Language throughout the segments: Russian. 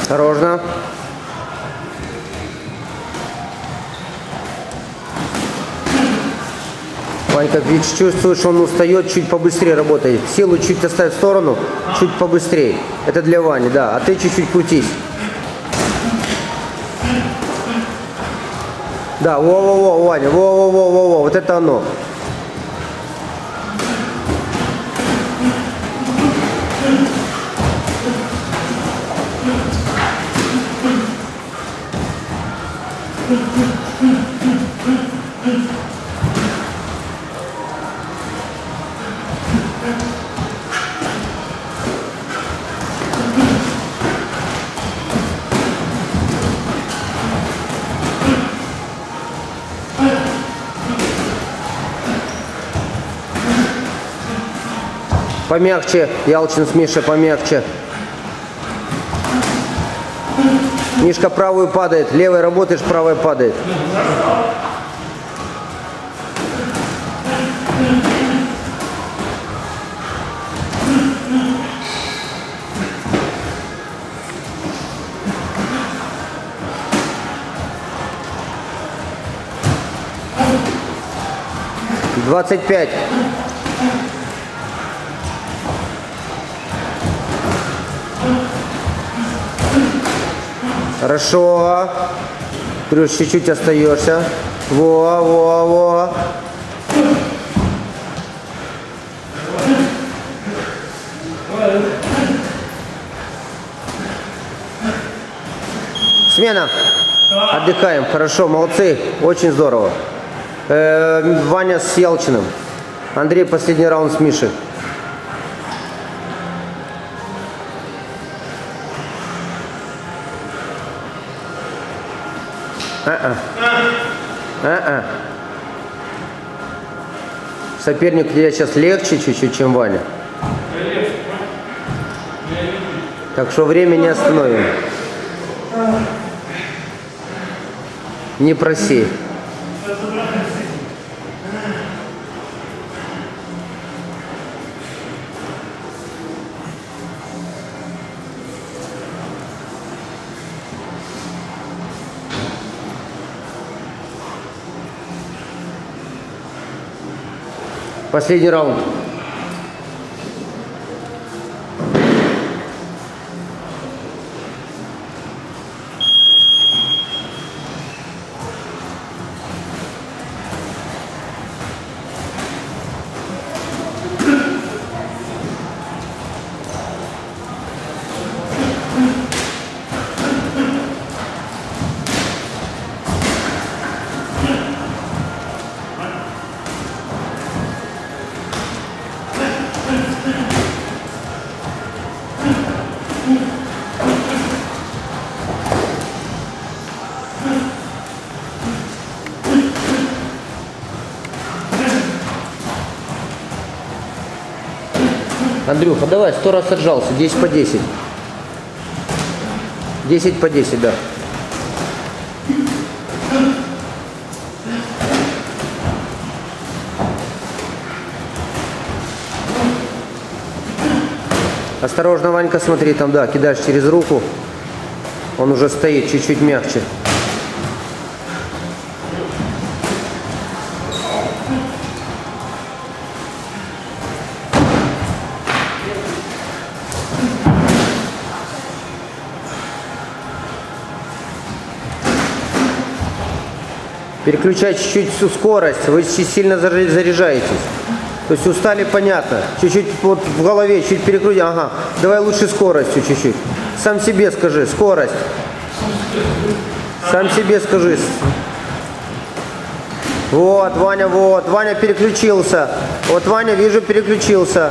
Осторожно. Ванька, видишь, чувствуешь, что он устает, чуть побыстрее работай. Силу чуть оставь в сторону, чуть побыстрее. Это для Вани, да. А ты чуть-чуть крутись. Да, во-во-во, Ваня, во-во-во-во-во, вот это оно. Помягче, Ялчин с Мишей, помягче. Мишка правую падает, левой работаешь, правая падает. Двадцать 25. Хорошо. Плюс чуть-чуть остаешься. Во. Смена. Отдыхаем. Хорошо, молодцы. Очень здорово. Ваня с Ялчиным. Андрей, последний раунд с Мишей. Соперник у тебя сейчас легче чуть-чуть, чем Ваня. Так что время не остановим. Не проси. Последний раунд. Андрюха, давай, 100 раз отжался, 10 по 10. 10 по 10, да. Осторожно, Ванька, смотри, там, да, кидаешь через руку. Он уже стоит, чуть-чуть мягче. Переключать чуть-чуть всю скорость, вы сильно заряжаетесь. То есть устали, понятно. Чуть-чуть вот в голове, чуть перекрути. Ага, давай лучше скоростью чуть-чуть. Сам себе скажи, скорость. Сам себе скажи. Вот, Ваня переключился. Вот, Ваня, вижу, переключился.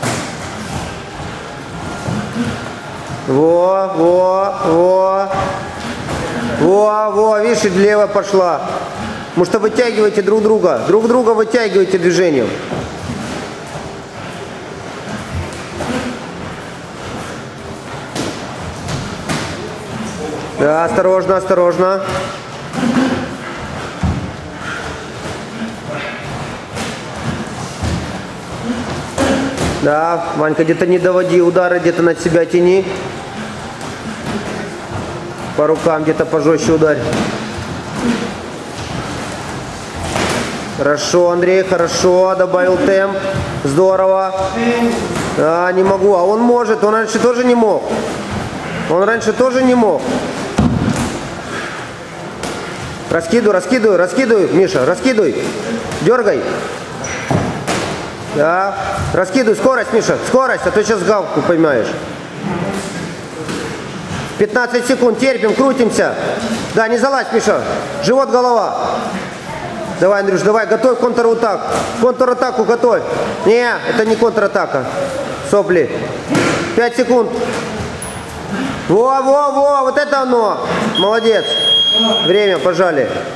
Во, видишь, влево пошла. Потому что вытягивайте друг друга вытягивайте движением. Да, осторожно, осторожно. Да, Ванька, где-то не доводи удары, где-то над себя тяни. По рукам где-то пожестче ударь. Хорошо, Андрей, хорошо. Добавил темп. Здорово. А, не могу. А он может. Он раньше тоже не мог. Он раньше тоже не мог. Раскидывай, раскидывай, раскидывай, Миша, раскидывай. Дергай. Да. Раскидывай. Скорость, Миша. Скорость, а то сейчас галку поймаешь. 15 секунд. Терпим, крутимся. Да, не залазь, Миша. Живот, голова. Давай, Андрюш, давай, готовь контратаку. Контратаку готовь. Не, это не контратака. Сопли. 5 секунд. Во, вот это оно. Молодец. Время, пожали.